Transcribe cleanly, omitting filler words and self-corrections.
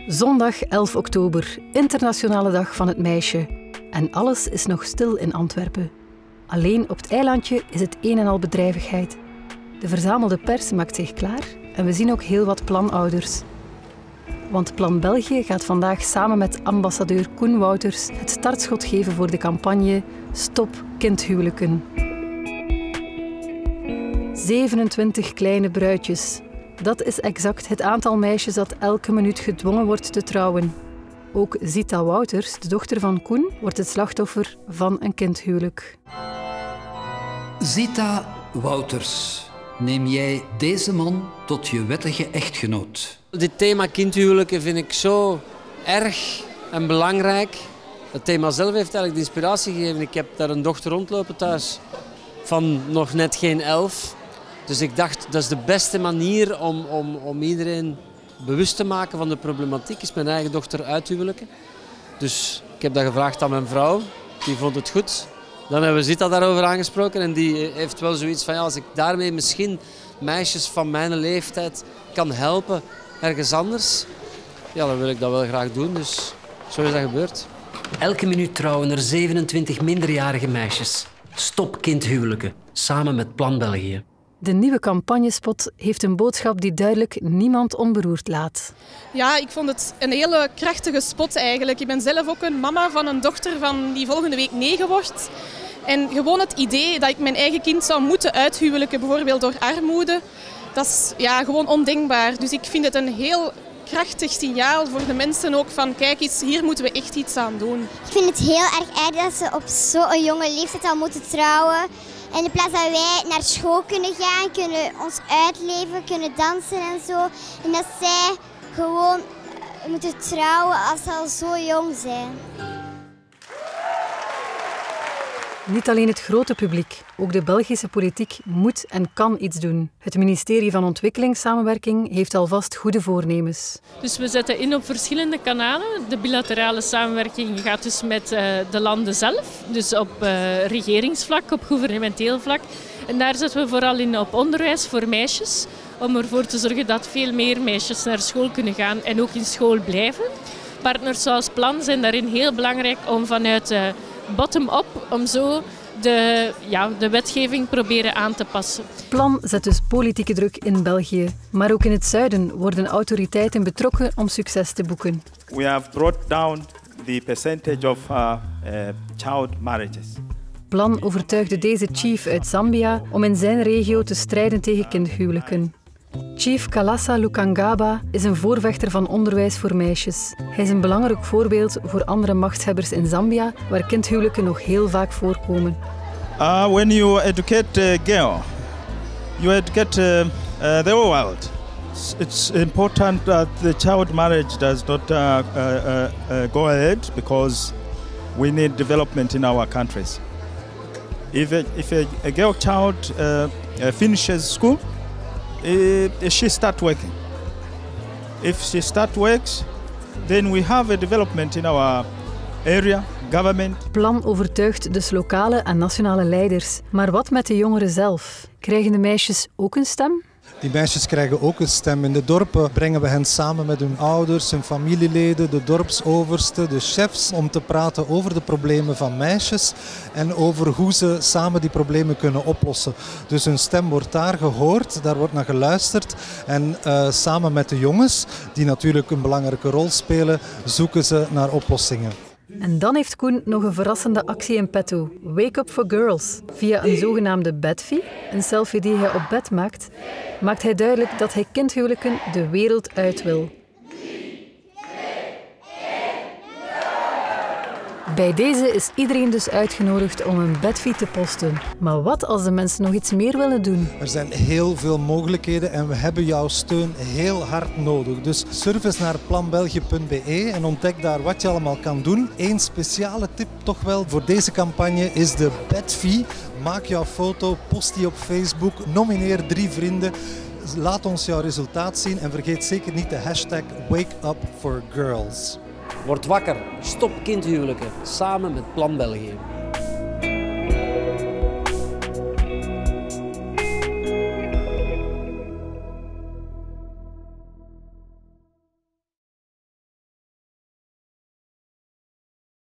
Zondag 11 oktober, internationale dag van het meisje. En alles is nog stil in Antwerpen. Alleen op het eilandje is het een en al bedrijvigheid. De verzamelde pers maakt zich klaar en we zien ook heel wat planouders. Want Plan België gaat vandaag samen met ambassadeur Koen Wouters het startschot geven voor de campagne Stop kindhuwelijken. 27 kleine bruidjes. Dat is exact het aantal meisjes dat elke minuut gedwongen wordt te trouwen. Ook Zita Wouters, de dochter van Koen, wordt het slachtoffer van een kindhuwelijk. Zita Wouters, neem jij deze man tot je wettige echtgenoot? Dit thema kindhuwelijken vind ik zo erg en belangrijk. Het thema zelf heeft eigenlijk de inspiratie gegeven. Ik heb daar een dochter rondlopen thuis van nog net geen 11. Dus ik dacht, dat is de beste manier om iedereen bewust te maken van de problematiek, is mijn eigen dochter uithuwelijken. Dus ik heb dat gevraagd aan mijn vrouw, die vond het goed. Dan hebben we Zita daarover aangesproken en die heeft wel zoiets van, ja, als ik daarmee misschien meisjes van mijn leeftijd kan helpen ergens anders, ja, dan wil ik dat wel graag doen. Dus zo is dat gebeurd. Elke minuut trouwen er 27 minderjarige meisjes. Stop kindhuwelijken, samen met Plan België. De nieuwe campagnespot heeft een boodschap die duidelijk niemand onberoerd laat. Ja, ik vond het een hele krachtige spot eigenlijk. Ik ben zelf ook een mama van een dochter van die volgende week 9 wordt. En gewoon het idee dat ik mijn eigen kind zou moeten uithuwelijken, bijvoorbeeld door armoede, dat is ja, gewoon ondenkbaar. Dus ik vind het een heel krachtig signaal voor de mensen ook van kijk eens, hier moeten we echt iets aan doen. Ik vind het heel erg erg dat ze op zo'n jonge leeftijd al moeten trouwen. En in plaats dat wij naar school kunnen gaan, kunnen ons uitleven, kunnen dansen en zo. En dat zij gewoon moeten trouwen als ze al zo jong zijn. Niet alleen het grote publiek, ook de Belgische politiek moet en kan iets doen. Het ministerie van Ontwikkelingssamenwerking heeft alvast goede voornemens. Dus we zetten in op verschillende kanalen. De bilaterale samenwerking gaat dus met de landen zelf, dus op regeringsvlak, op gouvernementeel vlak. En daar zetten we vooral in op onderwijs voor meisjes, om ervoor te zorgen dat veel meer meisjes naar school kunnen gaan en ook in school blijven. Partners zoals Plan zijn daarin heel belangrijk om vanuit bottom-up, om zo de wetgeving proberen aan te passen. Plan zet dus politieke druk in België. Maar ook in het zuiden worden autoriteiten betrokken om succes te boeken. We have brought down the percentage of child marriages. Plan overtuigde deze chief uit Zambia om in zijn regio te strijden tegen kindhuwelijken. Chief Kalasa Lukangaba is een voorvechter van onderwijs voor meisjes. Hij is een belangrijk voorbeeld voor andere machthebbers in Zambia, waar kindhuwelijken nog heel vaak voorkomen. When you educate a girl, you educate the whole world. It's important that the child marriage does not go ahead because we need development in our countries. If a girl child finishes school, she starts working. If she starts works, then we have a development in our area, government. Plan overtuigt dus lokale en nationale leiders. Maar wat met de jongeren zelf? Krijgen de meisjes ook een stem? Die meisjes krijgen ook een stem. In de dorpen brengen we hen samen met hun ouders, hun familieleden, de dorpsoversten, de chefs, om te praten over de problemen van meisjes en over hoe ze samen die problemen kunnen oplossen. Dus hun stem wordt daar gehoord, daar wordt naar geluisterd en samen met de jongens, die natuurlijk een belangrijke rol spelen, zoeken ze naar oplossingen. En dan heeft Koen nog een verrassende actie in petto. Wake Up for Girls. Via een zogenaamde bedfie, een selfie die hij op bed maakt, maakt hij duidelijk dat hij kindhuwelijken de wereld uit wil. Bij deze is iedereen dus uitgenodigd om een bedfie te posten. Maar wat als de mensen nog iets meer willen doen? Er zijn heel veel mogelijkheden en we hebben jouw steun heel hard nodig. Dus surf eens naar planbelgie.be en ontdek daar wat je allemaal kan doen. Eén speciale tip toch wel voor deze campagne is de bedfie. Maak jouw foto, post die op Facebook, nomineer 3 vrienden. Laat ons jouw resultaat zien en vergeet zeker niet de hashtag #WakeUpForGirls. Word wakker, stop kindhuwelijken, samen met Plan België.